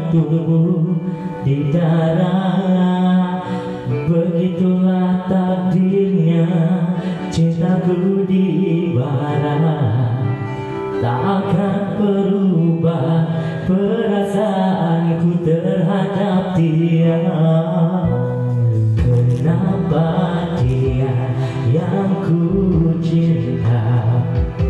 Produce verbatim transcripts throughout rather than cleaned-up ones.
tumbuh di darah. Begitulah takdirnya, cintaku di barat. Tak akan berubah perasaanku terhadap dia. Kenapa dia yang ku cinta,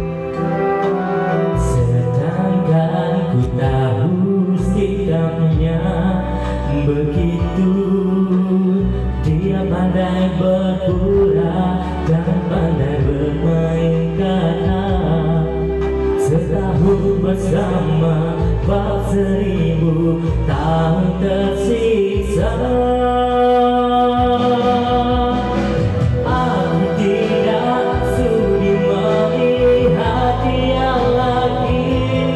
sedangkan ku tahu sikapnya begitu. Dia pandai berpura dan pandai bermain kata. Setahun bersama bak seribu tahun tersiksa. Aku tidak sudi melihat dia lagi,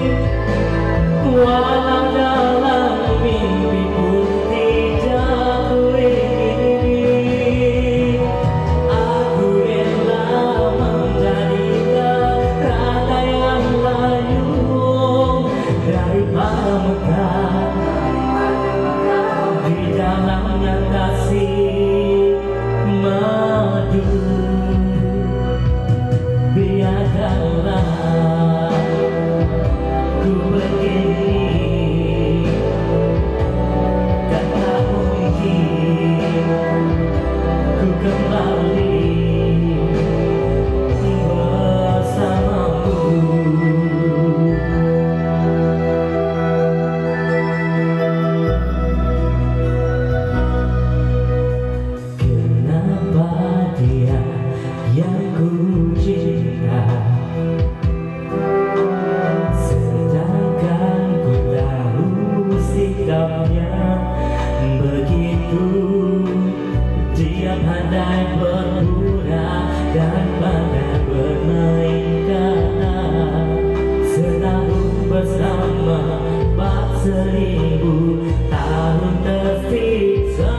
walau dalam mimpi pun tidak ku ingini. Aku rela menjadi kereta yang layu daripada Mekah, di dalamnya kasih madu. Biarkanlah ku begini, dan tak mungkin ku kembali bersamamu. Kenapa dia yang ku cinta, sedangkan ku tahu sikapnya begitu. Dia pandai berpura dan pandai bermain kata. Setahun bersama bak seribu tahun tersiksa.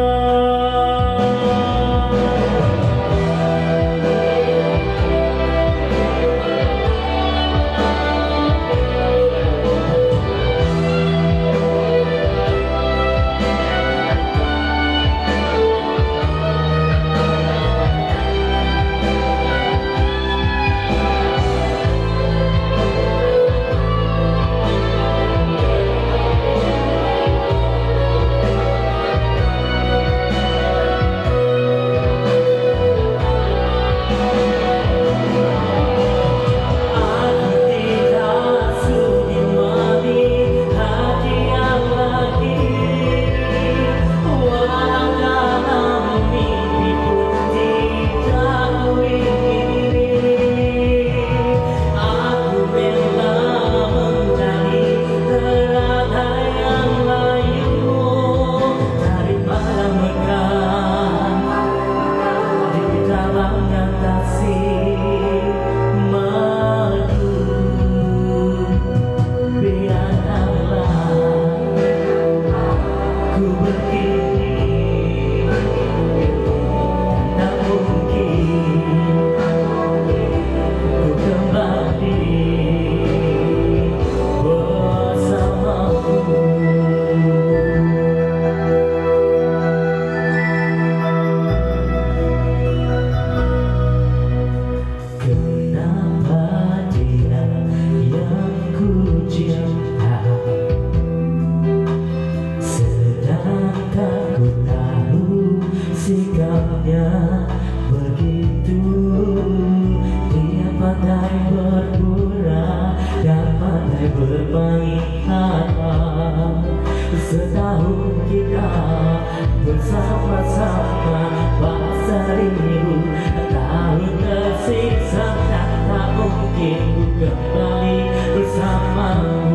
Sikapnya begitu. Dia pandai berpura dan pandai bermain kata. Setahun kita bersama-sama bak seribu tahun tersiksa, dan tak mungkin ku kembali bersamamu.